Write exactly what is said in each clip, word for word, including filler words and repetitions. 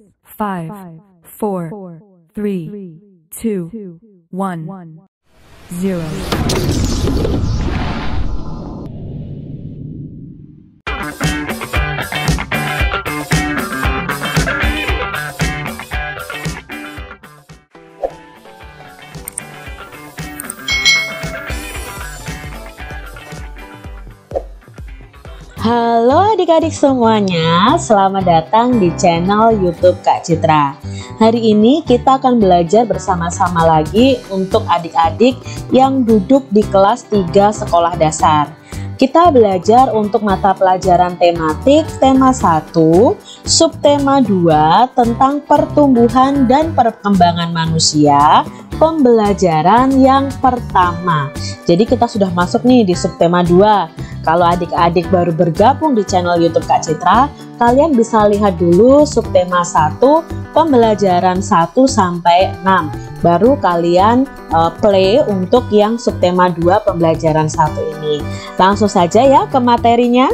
five, four, three, two, one, zero. Halo adik-adik semuanya, selamat datang di channel YouTube Kak Citra. Hari ini kita akan belajar bersama-sama lagi untuk adik-adik yang duduk di kelas tiga sekolah dasar. Kita belajar untuk mata pelajaran tematik tema satu, subtema dua tentang pertumbuhan dan perkembangan manusia, pembelajaran yang pertama. Jadi kita sudah masuk nih di subtema dua. Kalau adik-adik baru bergabung di channel YouTube Kak Citra, kalian bisa lihat dulu subtema satu, pembelajaran satu sampai enam. Baru kalian uh, play untuk yang subtema dua pembelajaran satu ini. Langsung saja ya ke materinya.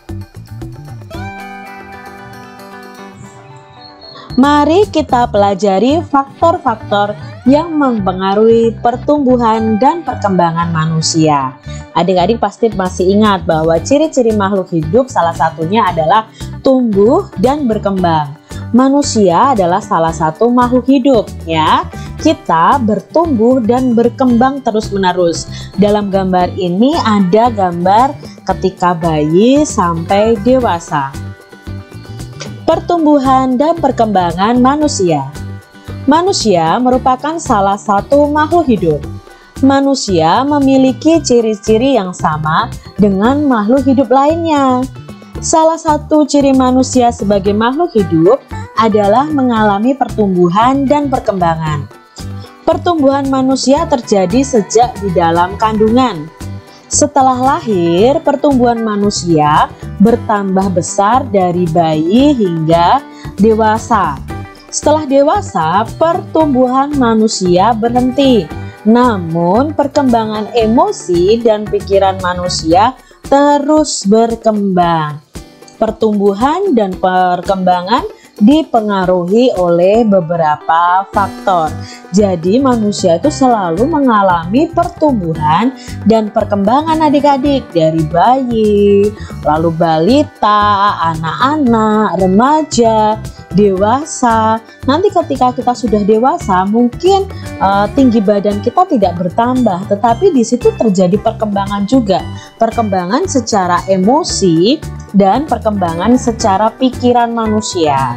Mari kita pelajari faktor-faktor yang mempengaruhi pertumbuhan dan perkembangan manusia. Adik-adik pasti masih ingat bahwa ciri-ciri makhluk hidup salah satunya adalah tumbuh dan berkembang. Manusia adalah salah satu makhluk hidup ya. Kita bertumbuh dan berkembang terus-menerus. Dalam gambar ini ada gambar ketika bayi sampai dewasa. Pertumbuhan dan perkembangan manusia. Manusia merupakan salah satu makhluk hidup. Manusia memiliki ciri-ciri yang sama dengan makhluk hidup lainnya. Salah satu ciri manusia sebagai makhluk hidup adalah mengalami pertumbuhan dan perkembangan. Pertumbuhan manusia terjadi sejak di dalam kandungan. Setelah lahir, pertumbuhan manusia bertambah besar dari bayi hingga dewasa. Setelah dewasa, pertumbuhan manusia berhenti. Namun, perkembangan emosi dan pikiran manusia terus berkembang. Pertumbuhan dan perkembangan dipengaruhi oleh beberapa faktor. Jadi manusia itu selalu mengalami pertumbuhan dan perkembangan adik-adik dari bayi, lalu balita, anak-anak, remaja, dewasa. Nanti ketika kita sudah dewasa mungkin uh, tinggi badan kita tidak bertambah, tetapi di situ terjadi perkembangan juga. Perkembangan secara emosi dan perkembangan secara pikiran manusia.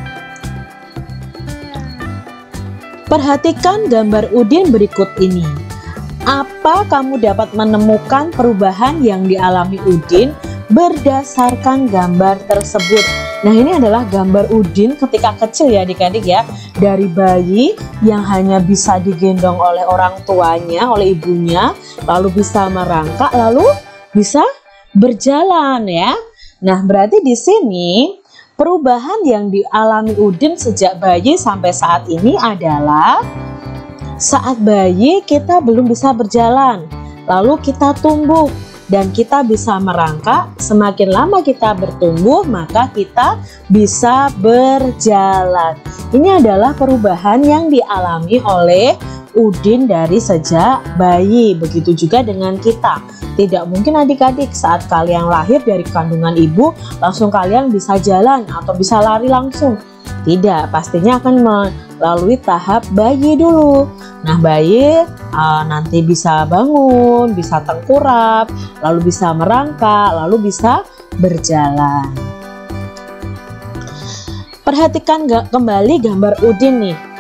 Perhatikan gambar Udin berikut ini. Apa kamu dapat menemukan perubahan yang dialami Udin berdasarkan gambar tersebut? Nah, ini adalah gambar Udin ketika kecil ya adik-adik ya. Dari bayi yang hanya bisa digendong oleh orang tuanya, oleh ibunya, lalu bisa merangkak, lalu bisa berjalan ya. Nah, berarti di sini perubahan yang dialami Udin sejak bayi sampai saat ini adalah saat bayi kita belum bisa berjalan, lalu kita tumbuh dan kita bisa merangkak. Semakin lama kita bertumbuh, maka kita bisa berjalan. Ini adalah perubahan yang dialami oleh Udin dari sejak bayi. Begitu juga dengan kita. Tidak mungkin adik-adik saat kalian lahir dari kandungan ibu langsung kalian bisa jalan atau bisa lari langsung. Tidak, pastinya akan melalui tahap bayi dulu. Nah, bayi uh, nanti bisa bangun, bisa tengkurap, lalu bisa merangkak, lalu bisa berjalan. Perhatikan kembali gambar Udin nih.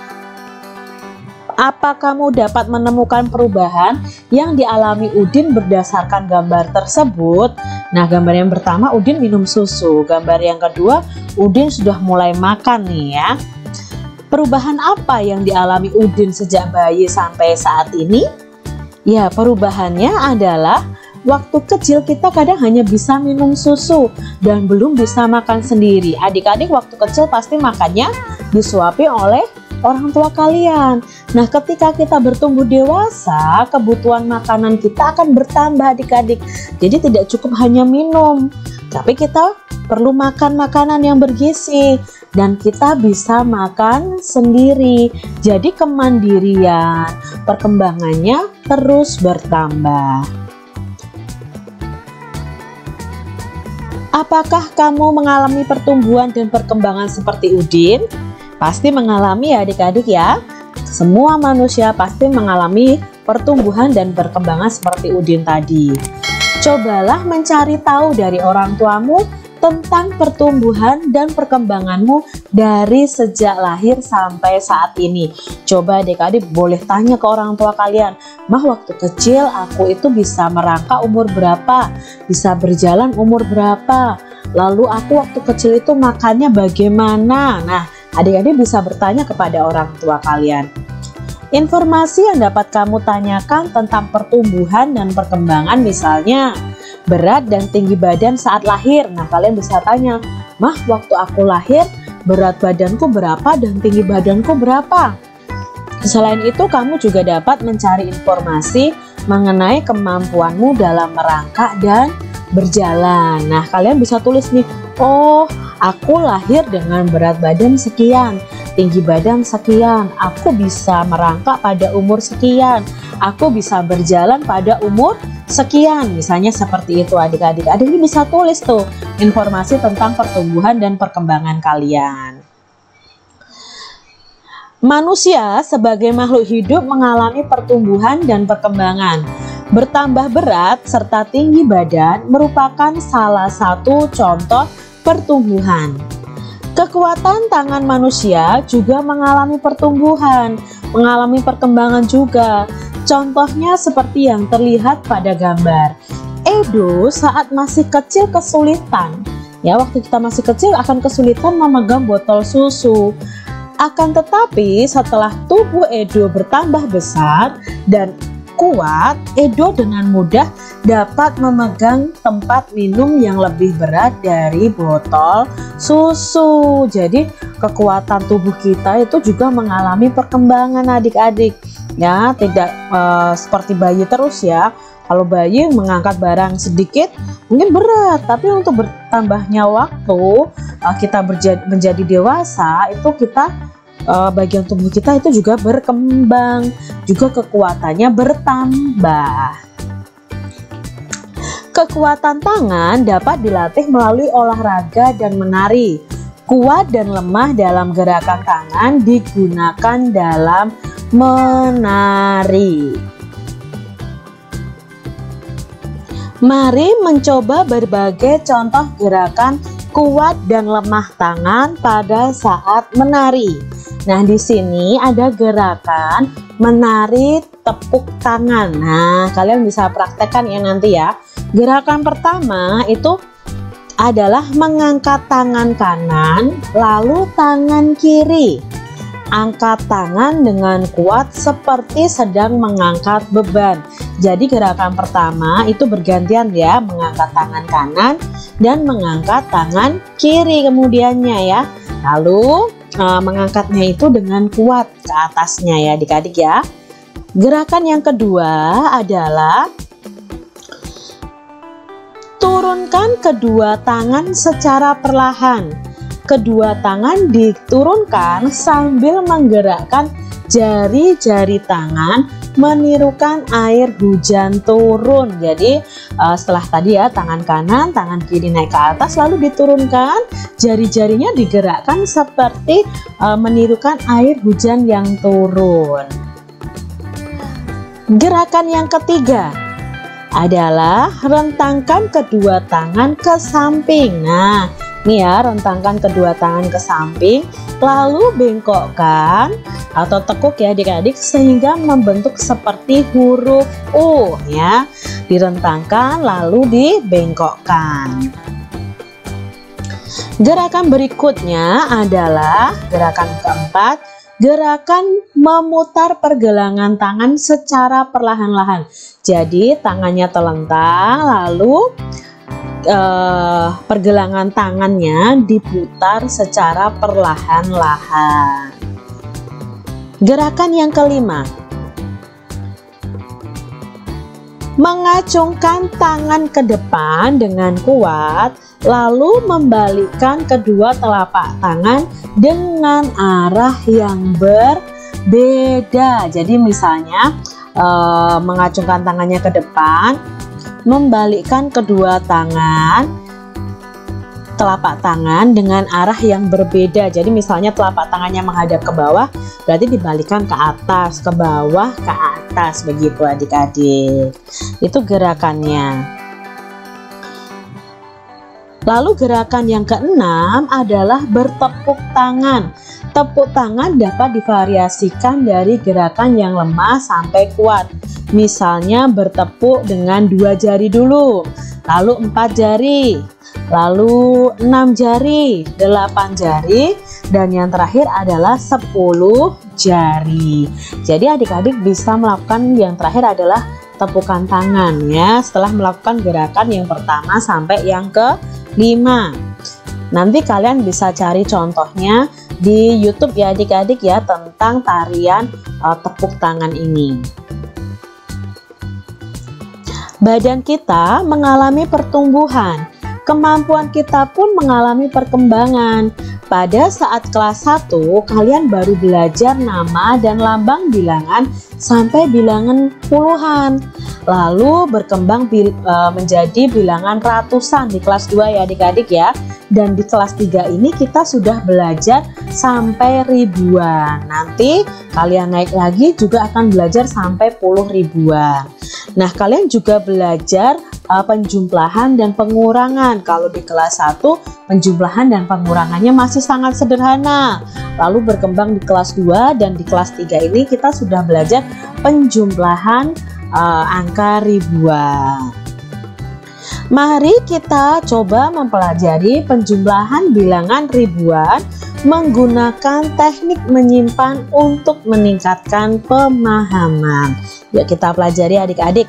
Apa kamu dapat menemukan perubahan yang dialami Udin berdasarkan gambar tersebut? Nah, gambar yang pertama Udin minum susu. Gambar yang kedua Udin sudah mulai makan nih ya. Perubahan apa yang dialami Udin sejak bayi sampai saat ini? Ya, perubahannya adalah waktu kecil kita kadang hanya bisa minum susu dan belum bisa makan sendiri. Adik-adik waktu kecil pasti makannya disuapi oleh orang tua kalian. Nah, ketika kita bertumbuh dewasa, kebutuhan makanan kita akan bertambah adik-adik. Jadi tidak cukup hanya minum, tapi kita perlu makan makanan yang bergizi. dan kita bisa makan sendiri. Jadi kemandirian, perkembangannya terus bertambah. Apakah kamu mengalami pertumbuhan dan perkembangan seperti Udin? Pasti mengalami ya adik-adik ya. Semua manusia pasti mengalami pertumbuhan dan perkembangan seperti Udin tadi. Cobalah mencari tahu dari orang tuamu tentang pertumbuhan dan perkembanganmu dari sejak lahir sampai saat ini. Coba adik-adik boleh tanya ke orang tua kalian, "Mah, waktu kecil aku itu bisa merangkak umur berapa? Bisa berjalan umur berapa? Lalu aku waktu kecil itu makannya bagaimana?" Nah, adik-adik bisa bertanya kepada orang tua kalian. Informasi yang dapat kamu tanyakan tentang pertumbuhan dan perkembangan, misalnya berat dan tinggi badan saat lahir. Nah, kalian bisa tanya, "Mah, waktu aku lahir berat badanku berapa dan tinggi badanku berapa?" Selain itu, kamu juga dapat mencari informasi mengenai kemampuanmu dalam merangkak dan berjalan. Nah, kalian bisa tulis nih, "Oh, aku lahir dengan berat badan sekian, tinggi badan sekian, aku bisa merangkak pada umur sekian, aku bisa berjalan pada umur sekian." Misalnya seperti itu adik-adik. Adik bisa tulis tuh informasi tentang pertumbuhan dan perkembangan kalian. Manusia sebagai makhluk hidup mengalami pertumbuhan dan perkembangan. Bertambah berat serta tinggi badan merupakan salah satu contoh pertumbuhan. Kekuatan tangan manusia juga mengalami pertumbuhan, mengalami perkembangan juga. Contohnya seperti yang terlihat pada gambar. Edo saat masih kecil kesulitan, ya waktu kita masih kecil akan kesulitan memegang botol susu. Akan tetapi setelah tubuh Edo bertambah besar dan kuat, Edo dengan mudah dapat memegang tempat minum yang lebih berat dari botol susu. Jadi kekuatan tubuh kita itu juga mengalami perkembangan adik-adik. Ya, tidak uh, seperti bayi terus ya. Kalau bayi mengangkat barang sedikit mungkin berat, tapi untuk bertambahnya waktu uh, kita menjadi dewasa itu kita uh, bagian tubuh kita itu juga berkembang, juga kekuatannya bertambah. Kekuatan tangan dapat dilatih melalui olahraga dan menari. Kuat dan lemah dalam gerakan tangan digunakan dalam menari. Mari mencoba berbagai contoh gerakan kuat dan lemah tangan pada saat menari. Nah, di sini ada gerakan menari tepuk tangan. Nah, kalian bisa praktekkan ya nanti ya. Gerakan pertama itu adalah mengangkat tangan kanan lalu tangan kiri. Angkat tangan dengan kuat seperti sedang mengangkat beban. Jadi gerakan pertama itu bergantian ya, mengangkat tangan kanan dan mengangkat tangan kiri kemudiannya ya. Lalu uh, mengangkatnya itu dengan kuat ke atasnya ya adik-adik ya. Gerakan yang kedua adalah turunkan kedua tangan secara perlahan. Kedua tangan diturunkan sambil menggerakkan jari-jari tangan menirukan air hujan turun. Jadi uh, setelah tadi ya tangan kanan, tangan kiri naik ke atas lalu diturunkan, jari-jarinya digerakkan seperti uh, menirukan air hujan yang turun. Gerakan yang ketiga adalah rentangkan kedua tangan ke samping. Nah, ini ya, rentangkan kedua tangan ke samping, lalu bengkokkan atau tekuk ya adik-adik sehingga membentuk seperti huruf U ya. Direntangkan lalu dibengkokkan. Gerakan berikutnya adalah gerakan keempat, gerakan memutar pergelangan tangan secara perlahan-lahan. Jadi tangannya telentang lalu Uh, pergelangan tangannya diputar secara perlahan-lahan. Gerakan yang kelima, mengacungkan tangan ke depan dengan kuat, lalu membalikkan kedua telapak tangan dengan arah yang berbeda. Jadi misalnya eh, mengacungkan tangannya ke depan, membalikkan kedua tangan, telapak tangan dengan arah yang berbeda. Jadi misalnya telapak tangannya menghadap ke bawah, berarti dibalikkan ke atas, ke bawah, ke atas, begitu adik-adik. Itu gerakannya. Lalu gerakan yang keenam adalah bertepuk tangan. Tepuk tangan dapat divariasikan dari gerakan yang lemah sampai kuat. Misalnya bertepuk dengan dua jari dulu, lalu empat jari, lalu enam jari, delapan jari, dan yang terakhir adalah sepuluh jari. Jadi adik-adik bisa melakukan yang terakhir adalah tepukan tangan ya, setelah melakukan gerakan yang pertama sampai yang ke lima. Nanti kalian bisa cari contohnya di YouTube ya adik-adik ya, tentang tarian uh, tepuk tangan ini. Badan kita mengalami pertumbuhan, kemampuan kita pun mengalami perkembangan. Pada saat kelas satu, kalian baru belajar nama dan lambang bilangan sampai bilangan puluhan. Lalu berkembang bil, e, menjadi bilangan ratusan di kelas dua ya adik-adik ya. Dan di kelas tiga ini kita sudah belajar sampai ribuan. Nanti kalian naik lagi juga akan belajar sampai puluh ribuan. Nah, kalian juga belajar uh, penjumlahan dan pengurangan. Kalau di kelas satu penjumlahan dan pengurangannya masih sangat sederhana. Lalu berkembang di kelas dua dan di kelas tiga ini kita sudah belajar penjumlahan uh, angka ribuan. Mari kita coba mempelajari penjumlahan bilangan ribuan menggunakan teknik menyimpan untuk meningkatkan pemahaman. Yuk kita pelajari adik-adik.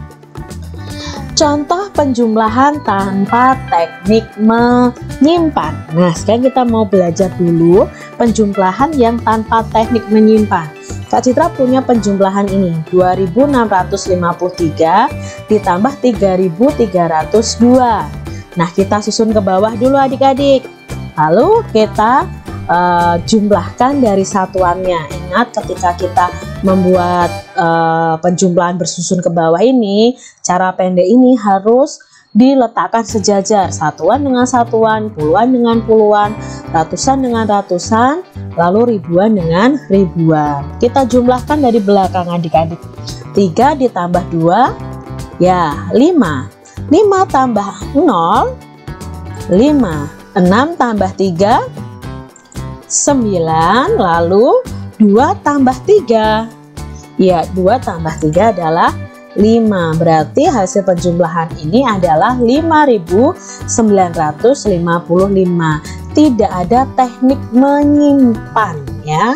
Contoh penjumlahan tanpa teknik menyimpan. Nah, sekarang kita mau belajar dulu penjumlahan yang tanpa teknik menyimpan. Kak Citra punya penjumlahan ini, dua ribu enam ratus lima puluh tiga ditambah tiga ribu tiga ratus dua. Nah, kita susun ke bawah dulu adik-adik. Lalu kita uh, jumlahkan dari satuannya. Ingat ketika kita membuat uh, penjumlahan bersusun ke bawah ini, cara pendek ini harus diletakkan sejajar, satuan dengan satuan, puluhan dengan puluhan, ratusan dengan ratusan, lalu ribuan dengan ribuan. Kita jumlahkan dari belakang adik-adik. Tiga ditambah dua, ya lima. Lima tambah nol, lima. Enam tambah tiga, sembilan. Lalu dua tambah tiga, ya dua tambah tiga adalah lima. Berarti hasil penjumlahan ini adalah lima ribu sembilan ratus lima puluh lima. Tidak ada teknik menyimpan ya.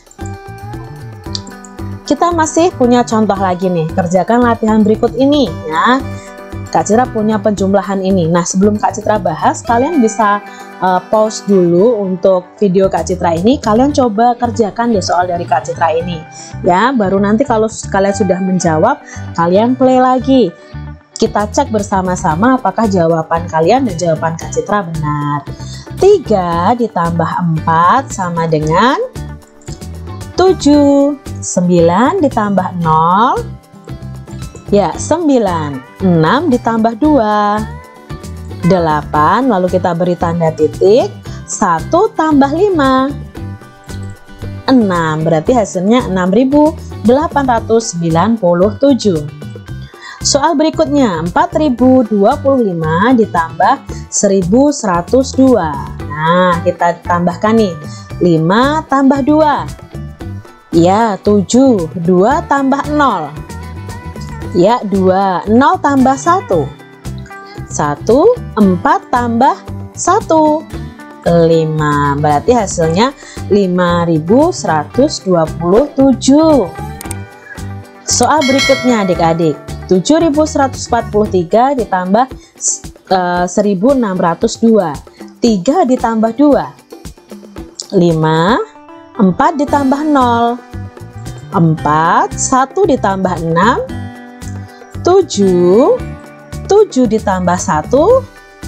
Kita masih punya contoh lagi nih. Kerjakan latihan berikut ini ya. Kak Citra punya penjumlahan ini. Nah, sebelum Kak Citra bahas, kalian bisa uh, pause dulu untuk video Kak Citra ini. Kalian coba kerjakan deh soal dari Kak Citra ini ya. Baru nanti kalau kalian sudah menjawab, kalian play lagi. Kita cek bersama-sama apakah jawaban kalian dan jawaban Kak Citra benar. Tiga ditambah empat sama dengan tujuh. Sembilan ditambah nol, ya sembilan. Enam ditambah dua, delapan. Lalu kita beri tanda titik. Satu tambah lima, enam. Berarti hasilnya enam ribu delapan ratus sembilan puluh tujuh. Soal berikutnya, empat ribu dua puluh lima ditambah seribu seratus dua. Nah, kita tambahkan nih, lima tambah dua, ya tujuh. Dua tambah nol, ya dua. Nol tambah satu, satu. Empat tambah satu, lima. Berarti hasilnya lima ribu seratus dua puluh tujuh. Soal berikutnya adik-adik, tujuh ribu seratus empat puluh tiga ditambah uh, seribu enam ratus dua. Tiga ditambah dua, lima. Empat ditambah nol, empat. Satu ditambah enam, tujuh. Tujuh ditambah satu,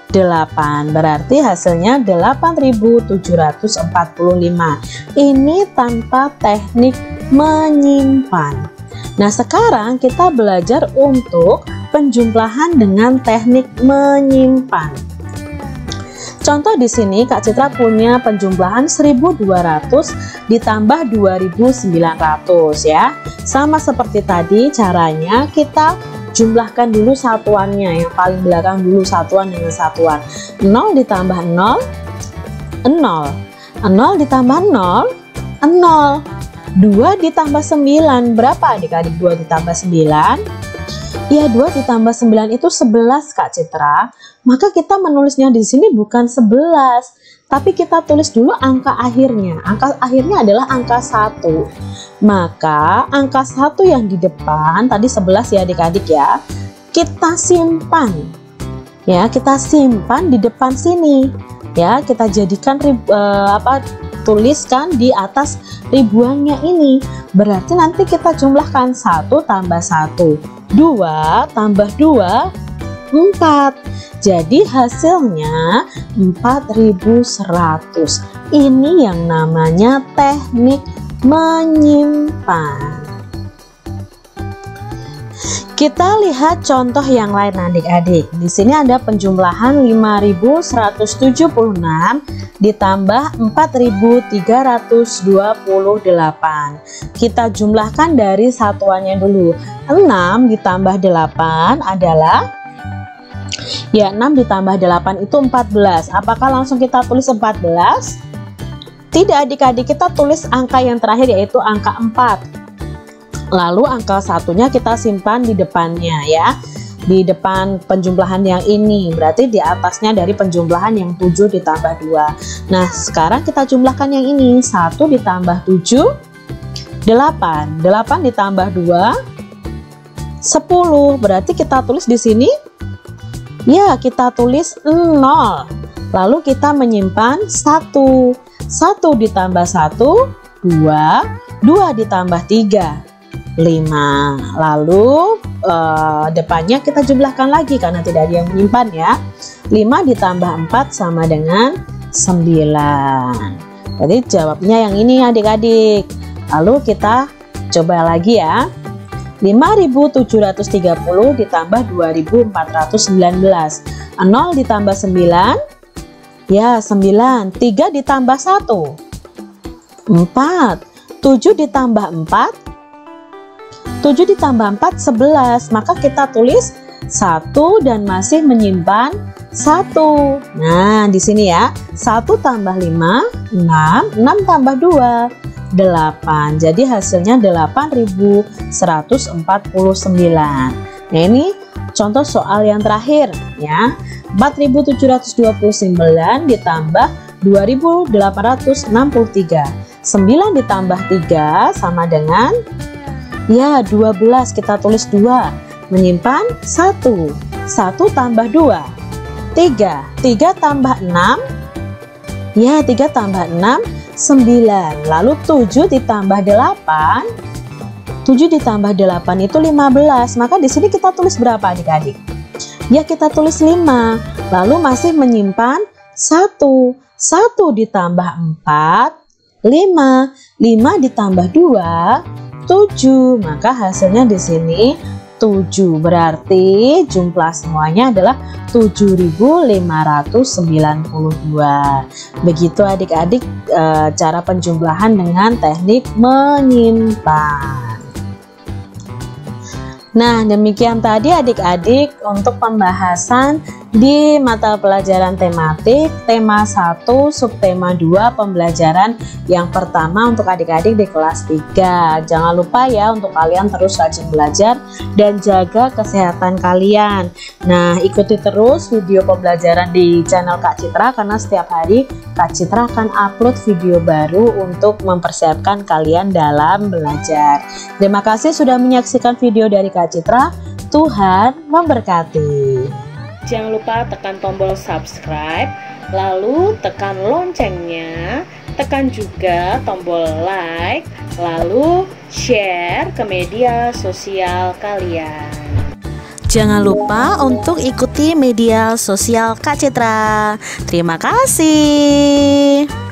delapan, berarti hasilnya delapan ribu tujuh ratus empat puluh lima. Ini tanpa teknik menyimpan. Nah, sekarang kita belajar untuk penjumlahan dengan teknik menyimpan. Contoh di sini Kak Citra punya penjumlahan seribu dua ratus ditambah dua ribu sembilan ratus ya. Sama seperti tadi, caranya kita jumlahkan dulu satuannya, yang paling belakang dulu satuan dengan satuan. Nol ditambah nol, nol. Nol ditambah nol, nol. Dua ditambah sembilan, berapa adik-adik? Dua ditambah sembilan, ya dua ditambah sembilan itu sebelas Kak Citra. Maka kita menulisnya di sini bukan sebelas, tapi kita tulis dulu angka akhirnya. Angka akhirnya adalah angka satu. Maka angka satu yang di depan tadi sebelas ya adik-adik ya, kita simpan. Ya, kita simpan di depan sini. Ya, kita jadikan ribu, uh, apa tuliskan di atas ribuannya ini. Berarti nanti kita jumlahkan satu tambah satu, dua tambah dua, empat. Jadi hasilnya empat ribu seratus. Ini yang namanya teknik menyimpan. Kita lihat contoh yang lain adik-adik. Di sini ada penjumlahan lima ribu seratus tujuh puluh enam ditambah empat ribu tiga ratus dua puluh delapan. Kita jumlahkan dari satuannya dulu. enam ditambah delapan adalah, ya enam ditambah delapan itu empat belas. Apakah langsung kita tulis empat belas? Tidak adik-adik, kita tulis angka yang terakhir yaitu angka empat. Lalu angka satunya kita simpan di depannya ya. Di depan penjumlahan yang ini, berarti di atasnya dari penjumlahan yang tujuh ditambah dua. Nah, sekarang kita jumlahkan yang ini. satu ditambah tujuh, delapan. delapan ditambah dua, sepuluh. Berarti kita tulis di sini, ya kita tulis nol. Lalu kita menyimpan satu. satu ditambah satu, dua. dua ditambah tiga, lima. Lalu uh, depannya kita jumlahkan lagi karena tidak ada yang menyimpan ya. lima ditambah empat sama dengan sembilan. Jadi jawabnya yang ini adik-adik. Lalu kita coba lagi ya. lima ribu tujuh ratus tiga puluh ditambah dua ribu empat ratus sembilan belas. nol ditambah sembilan, ya sembilan. Tiga ditambah satu, empat. Tujuh ditambah empat, tujuh ditambah empat, sebelas. Maka kita tulis satu dan masih menyimpan satu. Nah, di sini ya, satu tambah lima, enam. enam tambah dua, delapan. Jadi hasilnya delapan ribu seratus empat puluh sembilan. Nah, ini contoh soal yang terakhir ya. empat ribu tujuh ratus dua puluh sembilan ditambah dua ribu delapan ratus enam puluh tiga. sembilan ditambah tiga sama dengan, ya dua belas. Kita tulis dua, menyimpan satu. satu tambah dua, tiga. tiga tambah enam, ya tiga tambah enam, sembilan. Lalu tujuh ditambah delapan, tujuh ditambah delapan itu lima belas. Maka di sini kita tulis berapa adik-adik? Ya kita tulis lima. Lalu masih menyimpan satu. satu ditambah empat, lima. lima ditambah dua, tujuh. Maka hasilnya di sini tujuh. Berarti jumlah semuanya adalah tujuh ribu lima ratus sembilan puluh dua. Begitu adik-adik e, cara penjumlahan dengan teknik menyimpan. Nah, demikian tadi adik-adik untuk pembahasan di mata pelajaran tematik tema satu subtema dua pembelajaran yang pertama untuk adik-adik di kelas tiga. Jangan lupa ya untuk kalian terus rajin belajar dan jaga kesehatan kalian. Nah, ikuti terus video pembelajaran di channel Kak Citra karena setiap hari Kak Citra akan upload video baru untuk mempersiapkan kalian dalam belajar. Terima kasih sudah menyaksikan video dari Kak Citra. Tuhan memberkati. Jangan lupa tekan tombol subscribe, lalu tekan loncengnya, tekan juga tombol like, lalu share ke media sosial kalian. Jangan lupa untuk ikuti media sosial Kak Citra. Terima kasih.